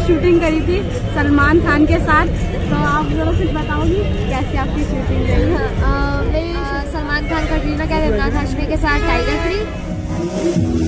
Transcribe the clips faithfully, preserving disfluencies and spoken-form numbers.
Shooting करी थी सलमान खान के साथ। तो आप लोग कुछ बताओगी कैसे आपकी शूटिंग रही? मेरी सलमान खान, कटरीना कैफ, इमरान हाशमी के साथ टाइगर थ्री।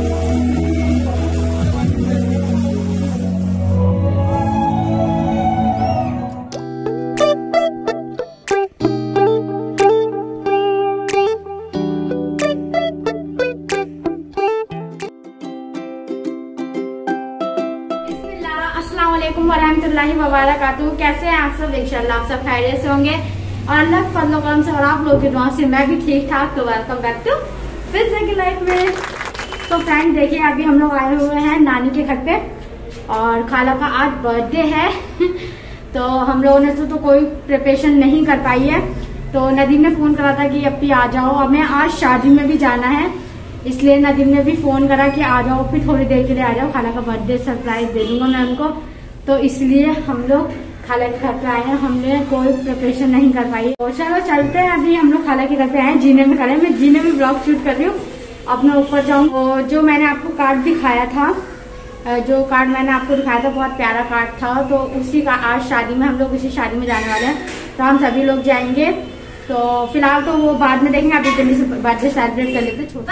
अस्सलामुअलैकुम वरहमतुल्लाहि वबरकातुहू। कैसे हैं आप सब? इंशाल्लाह आप सब खैरियत से होंगे और अल्लाह के फजल करम से और आप लोगों की दुआ से मैं भी ठीक ठाक। तो welcome back to fizz life में। तो फ्रेंड देखिए, अभी हम लोग आए हुए हैं नानी के घर पे और खाला का आज बर्थडे है। तो हम लोगों ने तो, तो कोई प्रिपरेशन नहीं कर पाई है। तो नदीम ने फोन करा था कि अभी आ जाओ, हमें आज शादी में भी जाना है, इसलिए नदीम ने भी फोन करा कि आ जाओ, फिर थोड़ी देर के लिए आ जाओ, खाला का बर्थडे सरप्राइज दे दूंगा मैं उनको। तो इसलिए हम लोग खाला के घर पे आए हैं, हमने कोई प्रिपरेशन नहीं कर पाई। तो चलो चलते हैं, अभी हम लोग खाला के घर पे आए हैं, जीने में खड़े। मैं जीने में ब्लॉग शूट कर रही हूँ, अपने ऊपर जाऊँ। और जो मैंने आपको कार्ड दिखाया था, जो कार्ड मैंने आपको दिखाया था बहुत प्यारा कार्ड था, तो उसी का आज शादी में हम लोग उसी शादी में जाने वाले हैं। तो हम सभी लोग जाएंगे। तो फिलहाल तो वो बाद में देखेंगे, अभी जल्दी से बर्थडे सेलिब्रेट कर लेते हैं।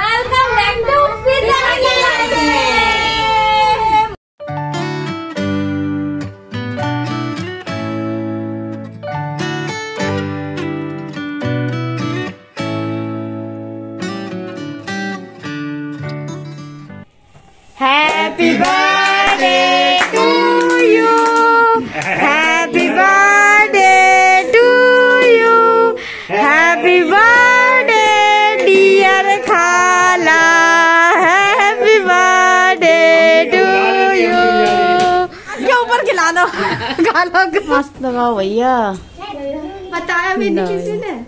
Happy birthday to you, happy birthday to you, happy birthday dear Khala, happy birthday to you। ये ऊपर खिला दो, खाला मस्त लगाओ भैया। बताया भी नहीं किसी ने।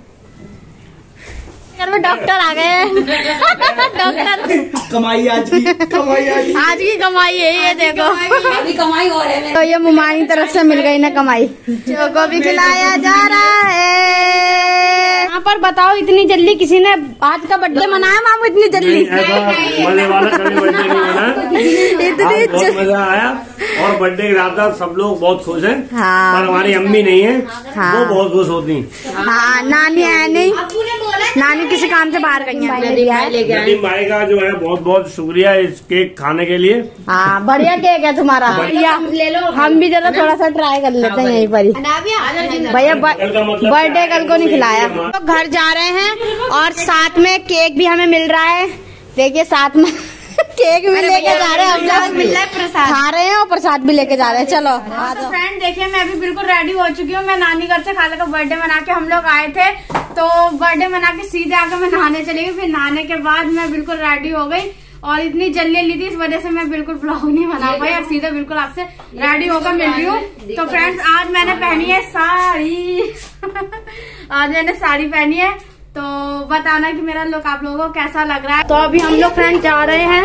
घर में डॉक्टर आ गए। डॉक्टर कमाई आज की कमाई आज आज की कमाई यही है। देखो अभी कमाई हो रही है। तो ये मुमानी तरफ से मिल गई ना कमाई, जो को भी खिलाया जा रहा है। यहाँ पर बताओ, इतनी जल्दी किसी ने आज का बर्थडे मनाया? मामू इतनी जल्दी मजे वाला बर्थडे नहीं बना, इतनी मजा आया। और बर्थडे की रात सब लोग बहुत खुश हैं। हाँ। पर हमारी अम्मी नहीं है। हाँ। वो बहुत खुश होती। हाँ, नानी है नहीं, नानी किसी काम से बाहर गई है। नदीम भाई का जो है बहुत बहुत शुक्रिया इस केक खाने के लिए। हाँ, बढ़िया केक है तुम्हारा भैया। ले लो, हम भी जरा थोड़ा सा ट्राई कर लेते हैं यहीं पर ही। भैया बर्थडे कल को नहीं खिलाया। तो घर जा रहे हैं और साथ में केक भी हमें मिल रहा है। देखिए साथ में केक भी लेके जा रहे हैं, हम लोग मिल रहा है, प्रसाद खा रहे हैं और प्रसाद भी लेके जा रहे हैं। चलो तो फ्रेंड देखिए, मैं अभी बिल्कुल रेडी हो चुकी हूँ। मैं नानी घर से खाला का बर्थडे मना के हम लोग आए थे, तो बर्थडे मना के सीधे आकर मैं नहाने चली गई। फिर नहाने के बाद मैं बिल्कुल रेडी हो गई और इतनी जल्दी ली थी, इस वजह से मैं बिल्कुल ब्लॉग नहीं बना पाई। अब सीधे बिल्कुल आपसे रेडी होकर मिल रही हूँ। तो फ्रेंड्स आज मैंने पहनी है साड़ी। आज मैंने साड़ी पहनी है, तो बताना कि मेरा लुक आप लोगों को कैसा लग रहा है। तो अभी हम लोग फ्रेंड जा रहे हैं।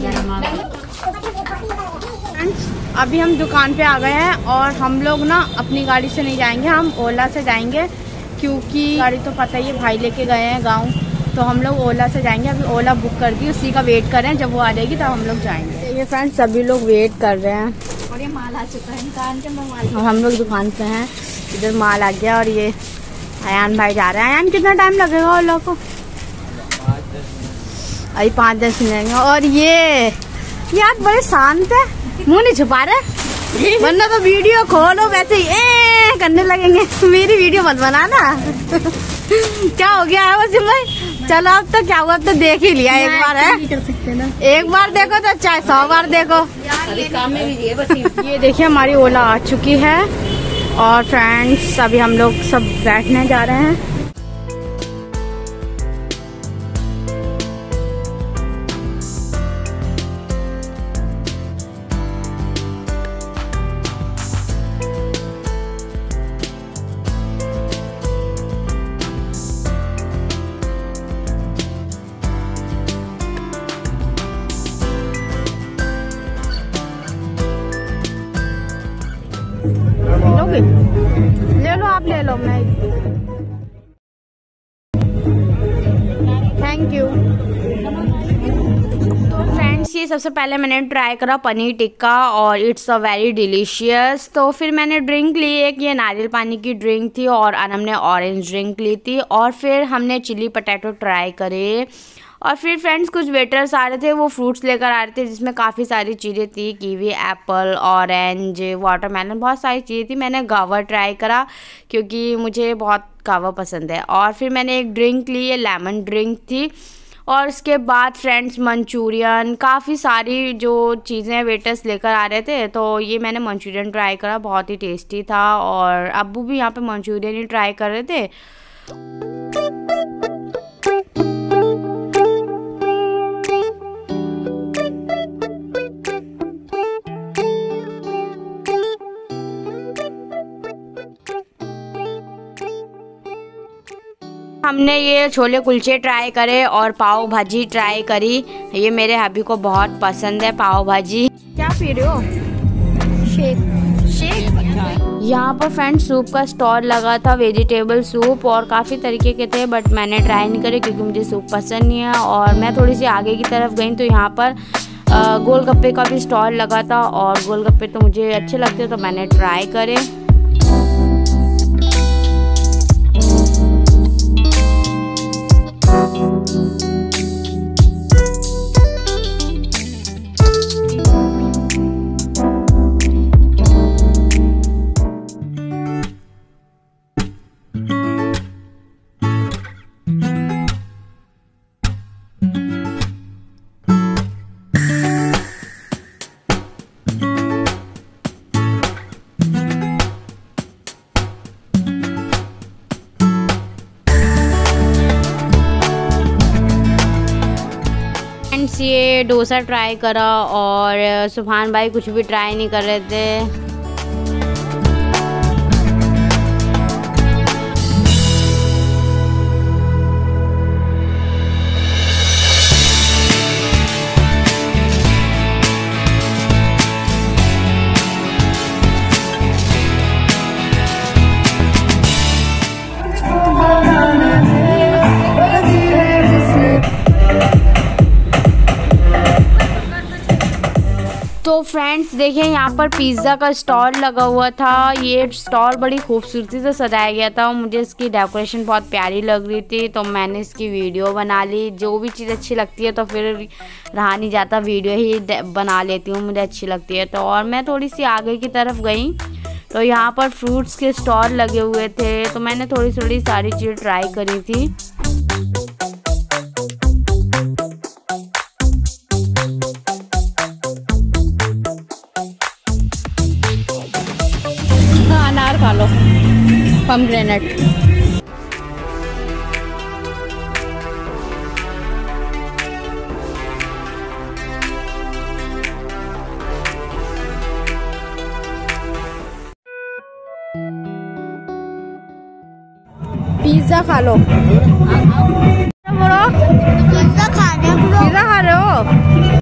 अभी हम दुकान पे आ गए हैं और हम लोग ना अपनी गाड़ी से नहीं जाएंगे, हम ओला से जाएंगे, क्योंकि गाड़ी तो पता ही है भाई लेके गए हैं गाँव। तो हम लोग ओला से जाएंगे। अभी ओला बुक कर दी, उसी का वेट कर रहे हैं, जब वो आ जाएगी तब हम लोग जाएंगे। ये फ्रेंड्स सभी लोग वेट कर रहे हैं और ये माल आ चुका है दुकान के अंदर। और हम लोग दुकान पे हैं, इधर माल आ गया और ये अयान भाई जा रहे हैं। अयान कितना टाइम लगेगा ओला को? अभी पाँच दस मिनट। और ये यार बड़े शांत है, मुंह नहीं छुपा रहे, वरना तो वीडियो खोलो वैसे ही ए करने लगेंगे। मेरी वीडियो मत बनाना। क्या हो गया है वसीम भाई? चलो अब तो क्या हुआ, अब तो देख ही लिया एक बार है। कर सकते ना, एक बार देखो तो चाहे सौ बार देखो। अभी काम में भी है बस। ये देखिए हमारी ओला आ चुकी है और फ्रेंड्स अभी हम लोग सब बैठने जा रहे हैं। ले लो आप, ले लो, मैं थैंक यू। तो फ्रेंड्स ये जी सबसे पहले मैंने ट्राई करा पनीर टिक्का और इट्स अ वेरी डिलीशियस। तो फिर मैंने ड्रिंक ली, एक ये नारियल पानी की ड्रिंक थी और अनम ने ऑरेंज ड्रिंक ली थी। और फिर हमने चिली पटेटो ट्राई करे। और फिर फ्रेंड्स कुछ वेटर्स आ रहे थे, वो फ्रूट्स लेकर आ रहे थे जिसमें काफ़ी सारी चीज़ें थी, कीवी, एप्पल, ऑरेंज, वाटरमेलन, बहुत सारी चीज़ें थी। मैंने गावा ट्राई करा क्योंकि मुझे बहुत गावा पसंद है। और फिर मैंने एक ड्रिंक ली, ये लेमन ड्रिंक थी। और उसके बाद फ्रेंड्स मंचूरियन, काफ़ी सारी जो चीज़ें वेटर्स लेकर आ रहे थे, तो ये मैंने मंचूरियन ट्राई करा, बहुत ही टेस्टी था। और अब्बू भी यहाँ पे मंचूरियन ही ट्राई कर रहे थे। हमने ये छोले कुलचे ट्राई करे और पाव भाजी ट्राई करी। ये मेरे हबी को बहुत पसंद है पाव भाजी। क्या पी रहे हो? शेक। शेक। यहाँ पर फ्रेंड्स सूप का स्टॉल लगा था, वेजिटेबल सूप, और काफ़ी तरीके के थे, बट मैंने ट्राई नहीं करे क्योंकि मुझे सूप पसंद नहीं है। और मैं थोड़ी सी आगे की तरफ गई तो यहाँ पर गोलगप्पे का भी स्टॉल लगा था, और गोलगप्पे तो मुझे अच्छे लगते तो मैंने ट्राई करे। ये डोसा ट्राई करा और सुभान भाई कुछ भी ट्राई नहीं कर रहे थे। तो फ्रेंड्स देखिए यहाँ पर पिज़्ज़ा का स्टॉल लगा हुआ था। ये स्टॉल बड़ी खूबसूरती से सजाया गया था और मुझे इसकी डेकोरेशन बहुत प्यारी लग रही थी, तो मैंने इसकी वीडियो बना ली। जो भी चीज़ अच्छी लगती है तो फिर रहा नहीं जाता, वीडियो ही बना लेती हूँ, मुझे अच्छी लगती है तो। और मैं थोड़ी सी आगे की तरफ गई तो यहाँ पर फ्रूट्स के स्टॉल लगे हुए थे, तो मैंने थोड़ी थोड़ी सारी चीज़ ट्राई करी थी। अनार खा लो, पमग्रेनेट। पिज्जा खा लो। पिज्जा खा रहे हो? पिज्जा खा रहे हो?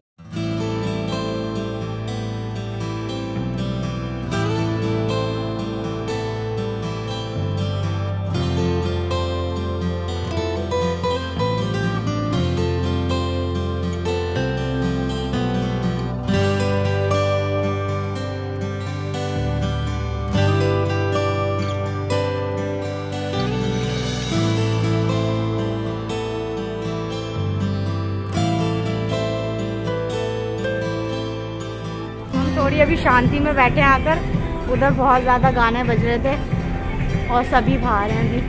थोड़ी अभी शांति में बैठे आकर, उधर बहुत ज़्यादा गाने बज रहे थे और सभी बाहर हैं अभी।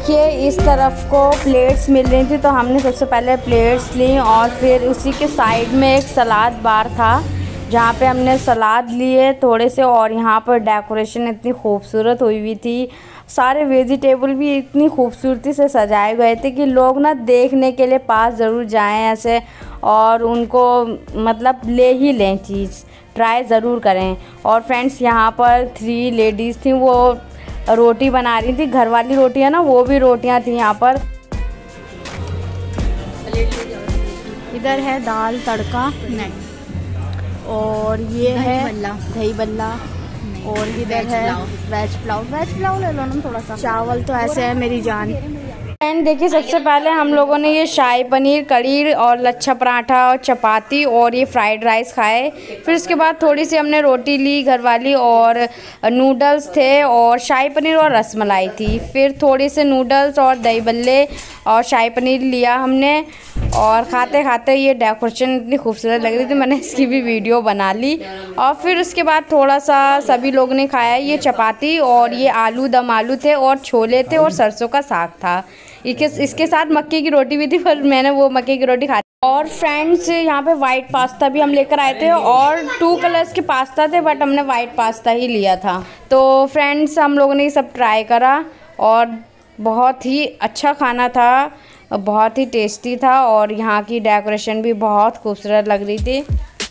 देखिए इस तरफ को प्लेट्स मिल रही थी, तो हमने सबसे पहले प्लेट्स ली और फिर उसी के साइड में एक सलाद बार था जहाँ पे हमने सलाद लिए थोड़े से। और यहाँ पर डेकोरेशन इतनी खूबसूरत हुई हुई थी, सारे वेजिटेबल भी इतनी खूबसूरती से सजाए गए थे कि लोग ना देखने के लिए पास ज़रूर जाएं ऐसे, और उनको मतलब ले ही लें, चीज़ ट्राई ज़रूर करें। और फ्रेंड्स यहाँ पर थ्री लेडीज़ थी, वो रोटी बना रही थी, घर वाली रोटी है ना, वो भी रोटियाँ थी यहाँ पर। इधर है दाल तड़का नहीं, और ये है दही बल्ला, और इधर है वेज पुलाव। वेज पुलाव ले लो ना थोड़ा सा। चावल तो ऐसे है मेरी जान। एंड देखिए सबसे पहले हम लोगों ने ये शाही पनीर कढ़ी और लच्छा पराठा और चपाती और ये फ्राइड राइस खाए। फिर उसके बाद थोड़ी सी हमने रोटी ली घर वाली, और नूडल्स थे और शाही पनीर और रसमलाई थी। फिर थोड़ी से नूडल्स और दही बल्ले और शाही पनीर लिया हमने, और खाते खाते ये डेकोरेशन इतनी खूबसूरत लग रही थी, मैंने इसकी भी वीडियो बना ली। और फिर उसके बाद थोड़ा सा सभी लोगों ने खाया ये चपाती, और ये आलू दम आलू थे और छोले थे और सरसों का साग था। इसके इसके साथ मक्के की रोटी भी थी, पर मैंने वो मक्के की रोटी खाई। और फ्रेंड्स यहाँ पे वाइट पास्ता भी हम लेकर आए थे, और टू कलर्स के पास्ता थे, बट हमने वाइट पास्ता ही लिया था। तो फ्रेंड्स हम लोगों ने ये सब ट्राई करा और बहुत ही अच्छा खाना था, बहुत ही टेस्टी था, और यहाँ की डेकोरेशन भी बहुत खूबसूरत लग रही थी।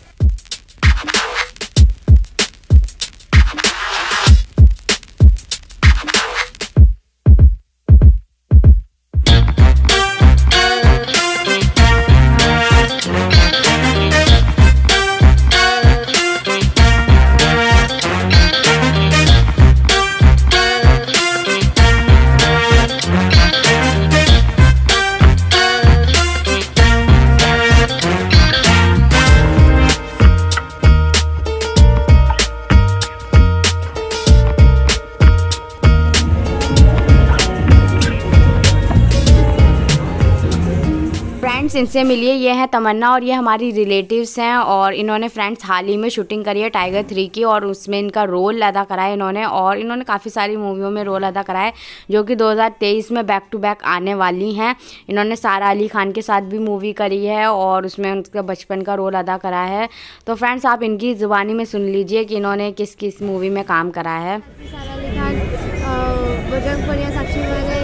फ्रेंड्स इनसे मिलिए, ये है तमन्ना और ये हमारी रिलेटिव्स हैं, और इन्होंने फ्रेंड्स हाल ही में शूटिंग करी है टाइगर थ्री की, और उसमें इनका रोल अदा करा है इन्होंने। और इन्होंने काफ़ी सारी मूवियों में रोल अदा करा है जो कि दो हज़ार तेईस में बैक टू बैक आने वाली हैं। इन्होंने सारा अली खान के साथ भी मूवी करी है और उसमें उनका बचपन का रोल अदा करा है। तो फ्रेंड्स आप इनकी ज़ुबानी में सुन लीजिए कि इन्होंने किस किस मूवी में काम करा है। सारा अली खान, बजरंग पुनिया, साक्षी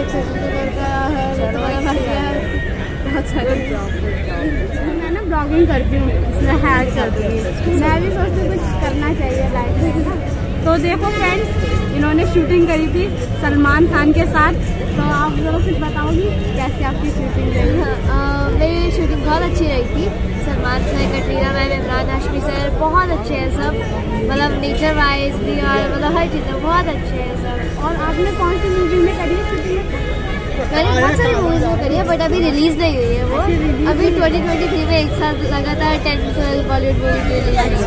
बहुत सारे मैं ना ब्लॉगिंग करती हूँ, इसमें हैक कर दूँगी। मैं भी सोचती हूँ कुछ करना चाहिए लाइफ में। तो देखो फ्रेंड्स इन्होंने शूटिंग करी थी सलमान खान के साथ, तो आप लोग कुछ बताओगी कैसे आपकी शूटिंग रही? हाँ, मेरी शूटिंग बहुत अच्छी रही थी। Salman sir, Katrina ma'am, Imran Hashmi sir बहुत अच्छे हैं सब, मतलब नेचर वाइज भी और मतलब हर चीज़ में बहुत अच्छे हैं सब। और आपने कौन सी मूवी में करी है शूटिंग? मैंने बहुत सारी मूवीज में करी है, बट अभी रिलीज नहीं हुई है वो। अभी ट्वेंटी ट्वेंटी थ्री में एक साथ लगातार ten twelve Bollywood movie release.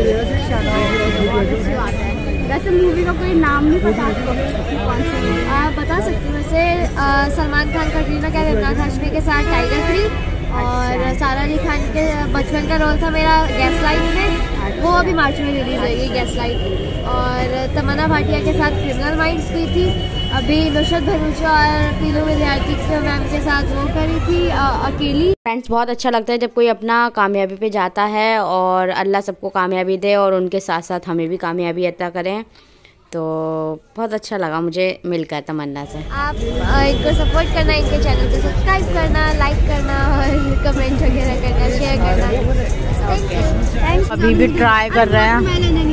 वैसे मूवी का कोई नाम नहीं पता आपको? कौन सी आप बता सकते हो? वैसे सलमान खान, कटरीना कैफ, इमरान हाशमी के साथ टाइगर थ्री, और सारा अली खान के बचपन का रोल था मेरा गैस लाइट में, वो अभी मार्च में रिलीज होगी गैस लाइट। और तमन्ना भाटिया के साथ क्रिमिनल माइंड्स की थी, अभी नुसरत भरूचा और पीलू विद्यार्थी के मैम के साथ वो करी थी अकेली। फ्रेंड्स बहुत अच्छा लगता है जब कोई अपना कामयाबी पे जाता है, और अल्लाह सबको कामयाबी दे और उनके साथ साथ हमें भी कामयाबी अता करें। तो बहुत अच्छा लगा मुझे मिलकर तमन्ना से। आप इनको सपोर्ट करना, इनके चैनल को सब्सक्राइब करना, लाइक करना और कमेंट वगैरह करना, शेयर करना। Thank you. थैंक्स। अभी भी ट्राई कर रहे हैं।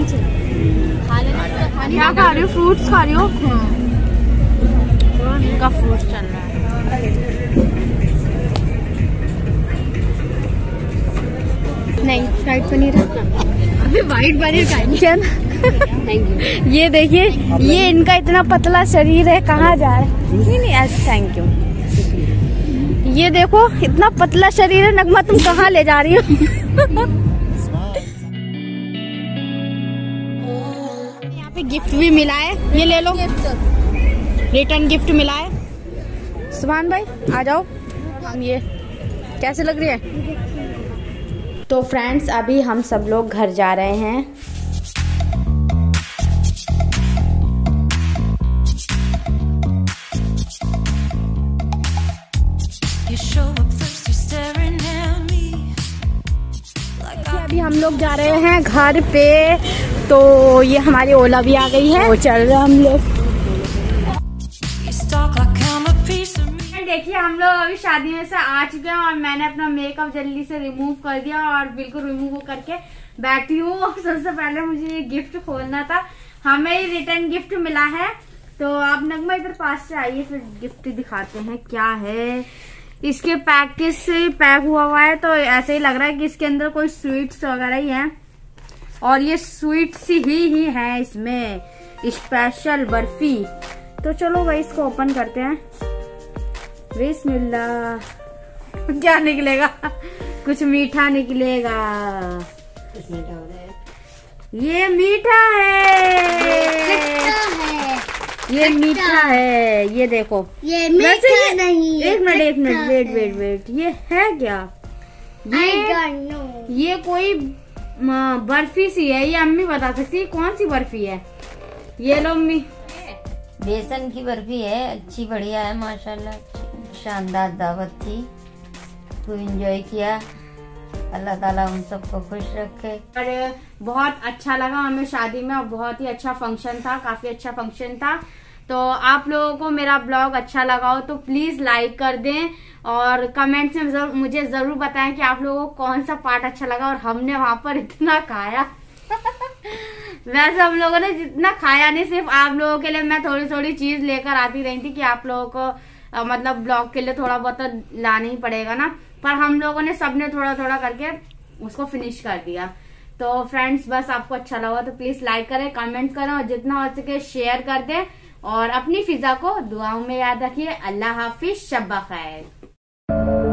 क्या खा रही हो? फ्रूट्स खा रही हो? इनका फ्रूट चल रहा है। नहीं, फ्राइड पनीर है अभी, white paneer tension. Thank you. ये देखिए, ये इनका इतना पतला शरीर है, कहाँ जा रहा है? नहीं नहीं, थैंक यू। ये देखो इतना पतला शरीर है। नगमा तुम कहाँ ले जा रही हो? यहाँ पे गिफ्ट भी मिला है, ये ले लो, रिटर्न गिफ्ट मिला है। सुभान भाई आ जाओ, हम ये कैसे लग रही है? तो फ्रेंड्स अभी हम सब लोग घर जा रहे हैं। देखिए अभी हम लोग जा रहे हैं घर पे, तो ये हमारी ओला भी आ गई है, वो चल रहे हैं हम लोग। देखिए हम लोग अभी शादी में से आ चुके हैं और मैंने अपना मेकअप जल्दी से रिमूव कर दिया और बिल्कुल रिमूव करके बैठी हूँ। और सबसे पहले मुझे ये गिफ्ट खोलना था, हमें रिटर्न गिफ्ट मिला है। तो आप नगमा इधर पास से आइए, फिर गिफ्ट दिखाते हैं क्या है। इसके पैकेज से पैक हुआ हुआ है, तो ऐसे ही लग रहा है कि इसके अंदर कोई स्वीट्स वगैरह ही है, और ये स्वीट्स ही ही है इसमें, स्पेशल बर्फी। तो चलो भाई इसको ओपन करते हैं। बिस्मिल्लाह। क्या निकलेगा? कुछ मीठा निकलेगा। कुछ मीठा हो रहा है। ये मीठा है, ये मीठा है। ये देखो, ये मीठा नहीं। एक मिनट एक मिनट वेट वेट वेट ये है क्या? ये ये कोई बर्फी सी है, ये अम्मी बता सकती है कौन सी बर्फी है। ये लो अम्मी, बेसन की बर्फी है, अच्छी बढ़िया है माशाल्लाह, शानदार दावत थी, खूब एंजॉय किया। अल्लाह ताला हम सबको खुश रखे। और बहुत अच्छा लगा हमें शादी में, और बहुत ही अच्छा फंक्शन था, काफी अच्छा फंक्शन था। तो आप लोगों को मेरा ब्लॉग अच्छा लगा हो तो प्लीज लाइक कर दें और कमेंट्स में जरूर, मुझे जरूर बताएं कि आप लोगों को कौन सा पार्ट अच्छा लगा। और हमने वहां पर इतना खाया वैसे हम लोगों ने जितना खाया नहीं, सिर्फ आप लोगों के लिए मैं थोड़ी थोड़ी चीज लेकर आती रही थी कि आप लोगों को आ, मतलब ब्लॉग के लिए थोड़ा बहुत तो लाना ही पड़ेगा ना, पर हम लोगों ने सबने थोड़ा थोड़ा करके उसको फिनिश कर दिया। तो फ्रेंड्स बस आपको अच्छा लगा तो प्लीज लाइक करें, कमेंट करें और जितना हो सके शेयर कर दें, और अपनी फिजा को दुआओं में याद रखिए। अल्लाह हाफिज, शब खैर।